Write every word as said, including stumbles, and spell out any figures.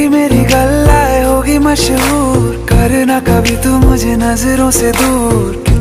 तेरी मेरी गल्लाए होगी मशहूर, करना कभी तू मुझे नजरों से दूर।